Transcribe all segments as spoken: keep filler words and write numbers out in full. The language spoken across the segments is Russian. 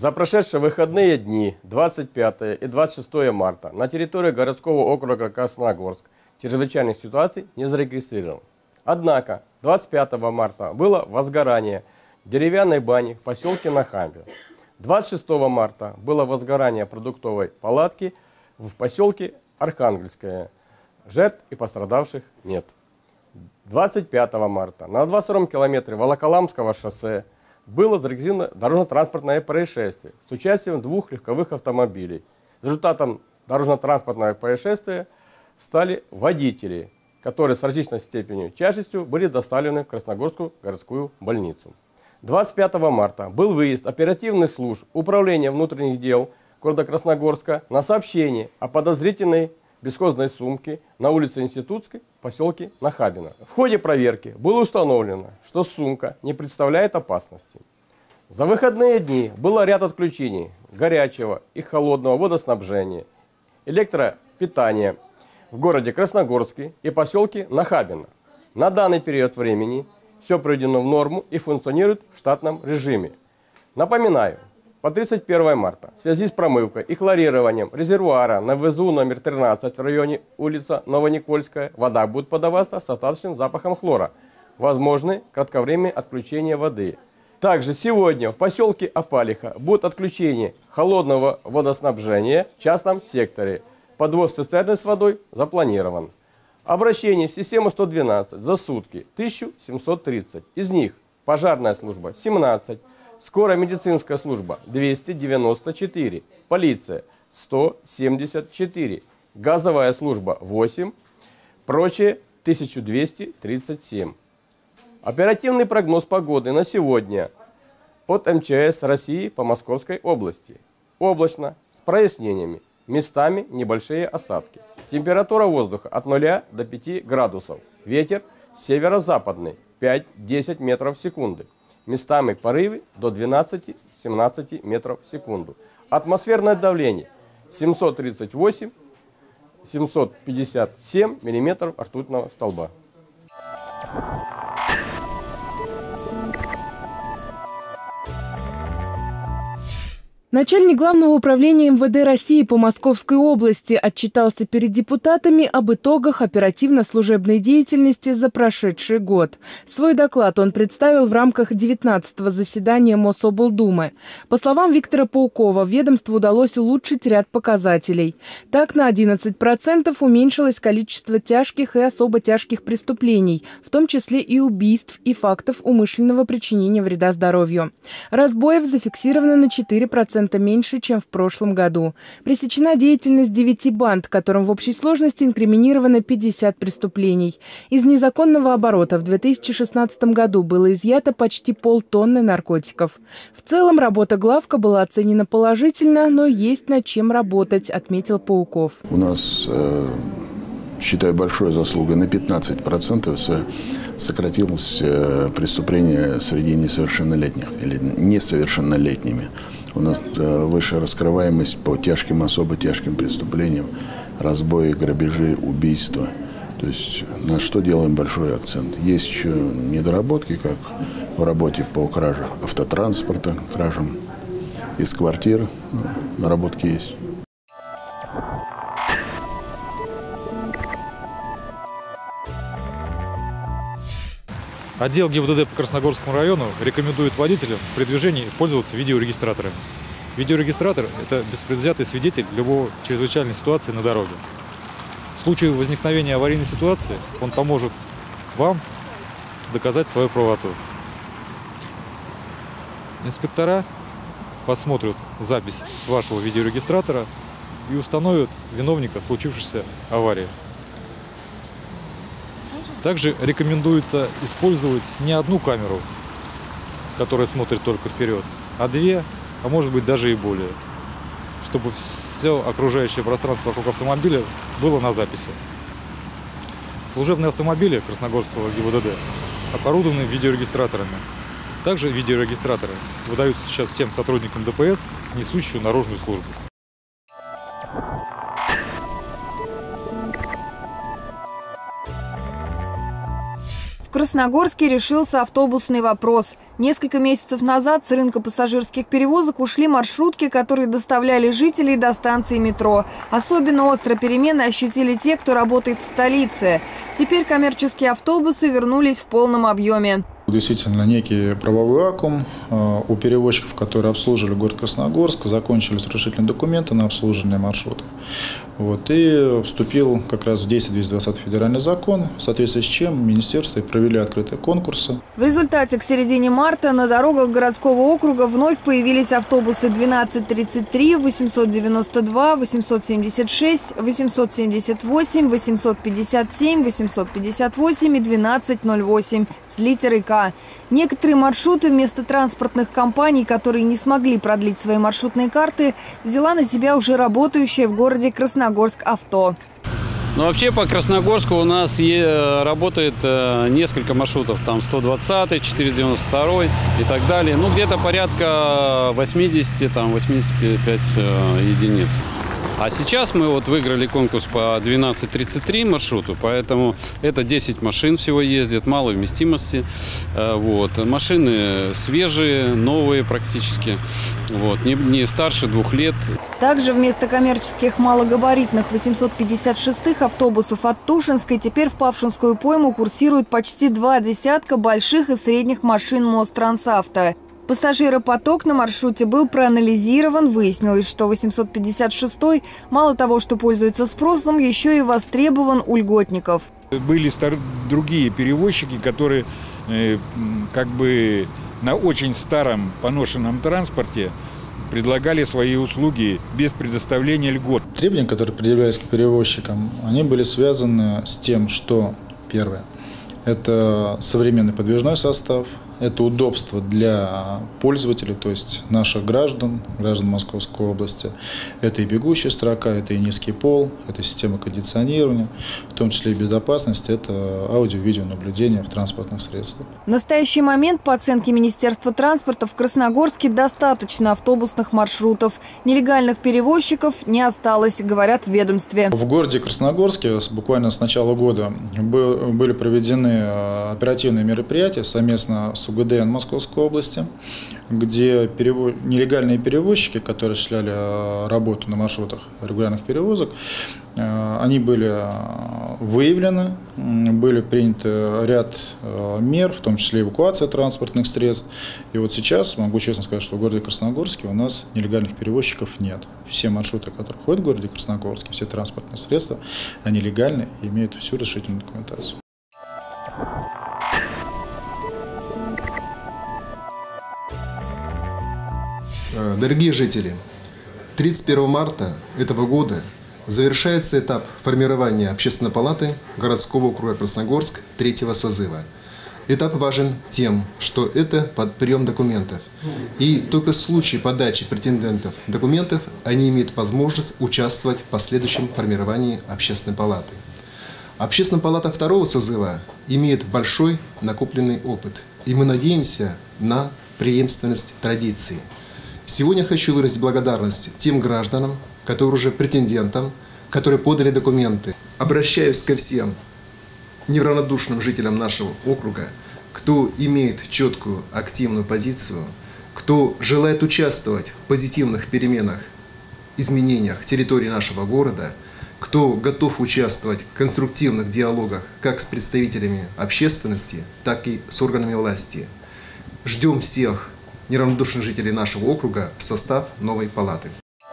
За прошедшие выходные дни двадцать пятое и двадцать шестое марта на территории городского округа Красногорск чрезвычайных ситуаций не зарегистрировано. Однако двадцать пятого марта было возгорание деревянной бани в поселке Нахабино. двадцать шестого марта было возгорание продуктовой палатки в поселке Архангельское. Жертв и пострадавших нет. двадцать пятого марта на двадцать втором километре Волоколамского шоссе было зарегистрировано дорожно-транспортное происшествие с участием двух легковых автомобилей. Результатом дорожно-транспортного происшествия стали водители, которые с различной степенью тяжестью были доставлены в Красногорскую городскую больницу. двадцать пятого марта был выезд оперативных служб Управления внутренних дел города Красногорска на сообщение о подозрительной бесхозной сумке на улице Институтской в поселке Нахабино. В ходе проверки было установлено, что сумка не представляет опасности. За выходные дни было ряд отключений горячего и холодного водоснабжения, электропитания в городе Красногорске и поселке Нахабино. На данный период времени все приведено в норму и функционирует в штатном режиме. Напоминаю, по тридцать первое марта в связи с промывкой и хлорированием резервуара на ВЗУ номер тринадцать в районе улица Новоникольская вода будет подаваться с остаточным запахом хлора. Возможны кратковременные отключения воды. Также сегодня в поселке Опалиха будет отключение холодного водоснабжения в частном секторе. Подвоз цистерны с водой запланирован. Обращение в систему сто двенадцать за сутки тысяча семьсот тридцать. Из них пожарная служба семнадцать. Скорая медицинская служба двести девяносто четыре, полиция сто семьдесят четыре, газовая служба восемь, прочее тысяча двести тридцать семь. Оперативный прогноз погоды на сегодня от эм че эс России по Московской области. Облачно, с прояснениями, местами небольшие осадки. Температура воздуха от нуля до пяти градусов. Ветер северо-западный пять-десять метров в секунду. Местами порывы до двенадцати-семнадцати метров в секунду. Атмосферное давление семьсот тридцать восемь — семьсот пятьдесят семь миллиметров ртутного столба. Начальник Главного управления эм вэ дэ России по Московской области отчитался перед депутатами об итогах оперативно-служебной деятельности за прошедший год. Свой доклад он представил в рамках девятнадцатого заседания Мособлдумы. По словам Виктора Паукова, ведомству удалось улучшить ряд показателей. Так, на одиннадцать процентов уменьшилось количество тяжких и особо тяжких преступлений, в том числе и убийств и фактов умышленного причинения вреда здоровью. Разбоев зафиксировано на четыре процента меньше, чем в прошлом году. Пресечена деятельность девяти банд, которым в общей сложности инкриминировано пятьдесят преступлений. Из незаконного оборота в две тысячи шестнадцатом году было изъято почти полтонны наркотиков. В целом работа главка была оценена положительно, но есть над чем работать, отметил Пауков. У нас, э, считаю, большой заслугой на пятнадцать процентов сократилось э, преступление среди несовершеннолетних или несовершеннолетними. У нас выше раскрываемость по тяжким, особо тяжким преступлениям, разбои, грабежи, убийства. То есть на что делаем большой акцент. Есть еще недоработки, как в работе по краже автотранспорта, кражам из квартир. Ну, наработки есть. Отдел гэ и бэ дэ дэ по Красногорскому району рекомендует водителям при движении пользоваться видеорегистраторами. Видеорегистратор – это беспредвзятый свидетель любой чрезвычайной ситуации на дороге. В случае возникновения аварийной ситуации он поможет вам доказать свою правоту. Инспектора посмотрят запись с вашего видеорегистратора и установят виновника случившейся аварии. Также рекомендуется использовать не одну камеру, которая смотрит только вперед, а две, а может быть даже и более, чтобы все окружающее пространство вокруг автомобиля было на записи. Служебные автомобили Красногорского гэ и бэ дэ дэ оборудованы видеорегистраторами. Также видеорегистраторы выдаются сейчас всем сотрудникам дэ пэ эс, несущим наружную службу. В Красногорске решился автобусный вопрос. Несколько месяцев назад с рынка пассажирских перевозок ушли маршрутки, которые доставляли жителей до станции метро. Особенно остро перемены ощутили те, кто работает в столице. Теперь коммерческие автобусы вернулись в полном объеме. Действительно, некий правовой вакуум. У перевозчиков, которые обслуживали город Красногорск, закончились разрешительные документы на обслуживание маршрута. Вот, и вступил как раз в действие двести двадцатый федеральный закон, в соответствии с чем министерство провели открытые конкурсы. В результате к середине марта на дорогах городского округа вновь появились автобусы двенадцать тридцать три, восемьсот девяносто два, восемьсот семьдесят шесть, восемьсот семьдесят восемь, восемьсот пятьдесят семь, восемьсот пятьдесят восемь и двенадцать ноль восемь с литерой «К». Некоторые маршруты вместо транспортных компаний, которые не смогли продлить свои маршрутные карты, взяла на себя уже работающая в городе Красногорск авто. Ну, вообще по Красногорску у нас работает несколько маршрутов, там сто двадцатый, четыреста девяносто второй и так далее. Ну, где-то порядка восьмидесяти, там восьмидесяти пяти единиц. А сейчас мы вот выиграли конкурс по двенадцать тридцать три маршруту, поэтому это десять машин всего ездит, малой вместимости. Вот. Машины свежие, новые практически, вот. не, не старше двух лет. Также вместо коммерческих малогабаритных восемьсот пятьдесят шестых автобусов от Тушинской теперь в Павшинскую пойму курсируют почти два десятка больших и средних машин Мострансавто. Пассажиропоток на маршруте был проанализирован. Выяснилось, что восемьсот пятьдесят шестой мало того, что пользуется спросом, еще и востребован у льготников. Были другие перевозчики, которые э, как бы на очень старом поношенном транспорте предлагали свои услуги без предоставления льгот. Требования, которые предъявлялись к перевозчикам, они были связаны с тем, что, первое, это современный подвижной состав, это удобство для пользователей, то есть наших граждан, граждан Московской области. Это и бегущая строка, это и низкий пол, это система кондиционирования, в том числе и безопасность, это аудио-видеонаблюдение в транспортных средствах. В настоящий момент, по оценке Министерства транспорта, в Красногорске достаточно автобусных маршрутов. Нелегальных перевозчиков не осталось, говорят в ведомстве. В городе Красногорске буквально с начала года были проведены оперативные мероприятия совместно с УГДН Московской области, где перевоз... нелегальные перевозчики, которые осуществляли работу на маршрутах регулярных перевозок, они были выявлены, были приняты ряд мер, в том числе эвакуация транспортных средств. И вот сейчас могу честно сказать, что в городе Красногорске у нас нелегальных перевозчиков нет. Все маршруты, которые ходят в городе Красногорске, все транспортные средства, они легальны и имеют всю разрешительную документацию. Дорогие жители, тридцать первого марта этого года завершается этап формирования Общественной палаты городского округа Красногорск третьего созыва. Этап важен тем, что это под прием документов. И только в случае подачи претендентов документов они имеют возможность участвовать в последующем формировании Общественной палаты. Общественная палата второго созыва имеет большой накопленный опыт. И мы надеемся на преемственность традиций. Сегодня хочу выразить благодарность тем гражданам, которые уже претендентам, которые подали документы. Обращаюсь ко всем неравнодушным жителям нашего округа, кто имеет четкую, активную позицию, кто желает участвовать в позитивных переменах, изменениях территории нашего города, кто готов участвовать в конструктивных диалогах как с представителями общественности, так и с органами власти. Ждем всех неравнодушных жителей нашего округа в состав новой палаты.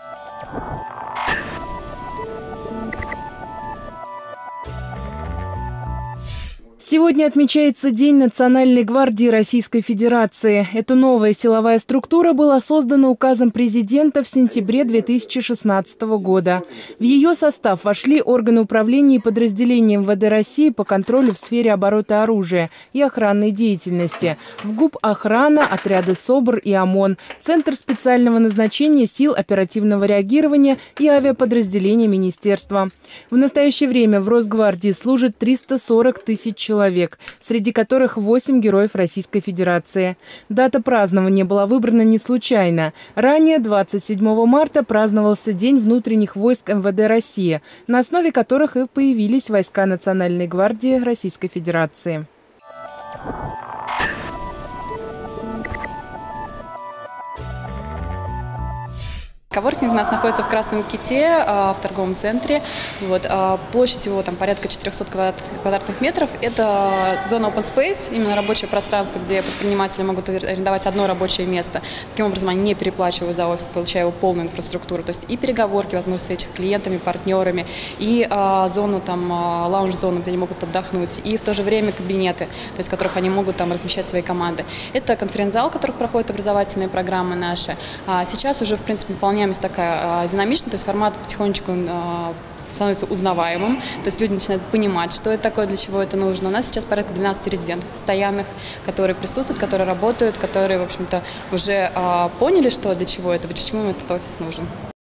Сегодня отмечается День Национальной гвардии Российской Федерации. Эта новая силовая структура была создана указом президента в сентябре две тысячи шестнадцатого года. В ее состав вошли органы управления и подразделения эм вэ дэ России по контролю в сфере оборота оружия и охранной деятельности, ВГУП «Охрана», отряды СОБР и ОМОН, Центр специального назначения сил оперативного реагирования и авиаподразделения министерства. В настоящее время в Росгвардии служит триста сорок тысяч человек. человек, среди которых восемь героев Российской Федерации. Дата празднования была выбрана не случайно. Ранее, двадцать седьмого марта, праздновался День внутренних войск эм вэ дэ России, на основе которых и появились войска Национальной гвардии Российской Федерации. Коворкинг у нас находится в Красном Ките, в торговом центре. Вот, площадь его там порядка четырёхсот квадратных метров. Это зона open space, именно рабочее пространство, где предприниматели могут арендовать одно рабочее место. Таким образом, они не переплачивают за офис, получая его полную инфраструктуру. То есть и переговорки, возможность встречи с клиентами, партнерами, и а, зону, там, лаунж-зону, где они могут отдохнуть, и в то же время кабинеты, то есть в которых они могут там размещать свои команды. Это конференц-зал, в которых проходят образовательные программы наши. А сейчас уже, в принципе, выполняем такая а, динамичная, то есть формат потихонечку а, становится узнаваемым, то есть люди начинают понимать, что это такое, для чего это нужно. У нас сейчас порядка двенадцати резидентов постоянных, которые присутствуют, которые работают, которые, в общем-то, уже а, поняли, что для чего это, почему им этот офис нужен.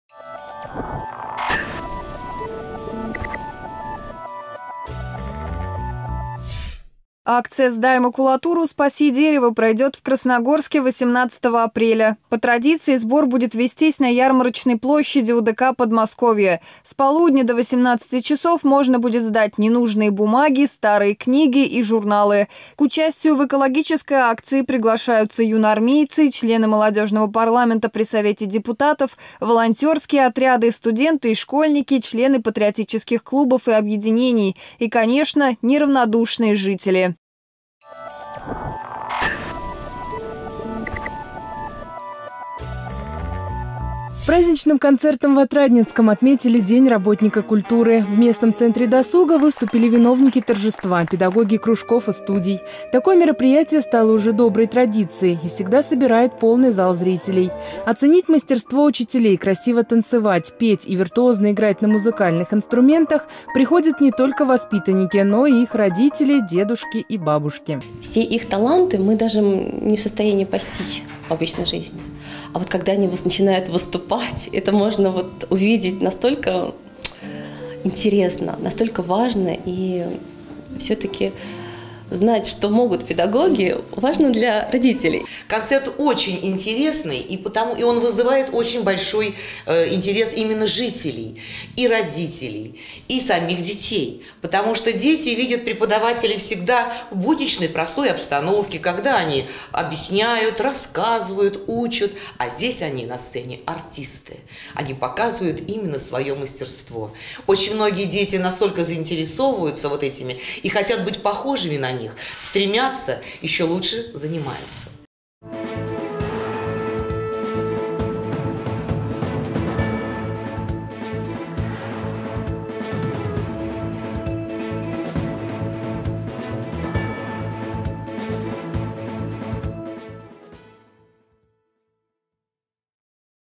Акция «Сдай макулатуру, спаси дерево» пройдет в Красногорске восемнадцатого апреля. По традиции сбор будет вестись на ярмарочной площади УДК Подмосковья. С полудня до восемнадцати часов можно будет сдать ненужные бумаги, старые книги и журналы. К участию в экологической акции приглашаются юноармейцы, члены молодежного парламента при Совете депутатов, волонтерские отряды, студенты и школьники, члены патриотических клубов и объединений и, конечно, неравнодушные жители. Праздничным концертом в Отрадненском отметили День работника культуры. В местном центре досуга выступили виновники торжества, педагоги кружков и студий. Такое мероприятие стало уже доброй традицией и всегда собирает полный зал зрителей. Оценить мастерство учителей, красиво танцевать, петь и виртуозно играть на музыкальных инструментах приходят не только воспитанники, но и их родители, дедушки и бабушки. Все их таланты мы даже не в состоянии постичь в обычной жизни. А вот когда они начинают выступать, это можно вот увидеть настолько интересно, настолько важно. И все-таки знать, что могут педагоги, важно для родителей. Концерт очень интересный, и, потому, и он вызывает очень большой э, интерес именно жителей, и родителей, и самих детей. Потому что дети видят преподавателей всегда в будничной, простой обстановке, когда они объясняют, рассказывают, учат, а здесь они на сцене артисты. Они показывают именно свое мастерство. Очень многие дети настолько заинтересовываются вот этими и хотят быть похожими на них, стремятся, еще лучше занимаются.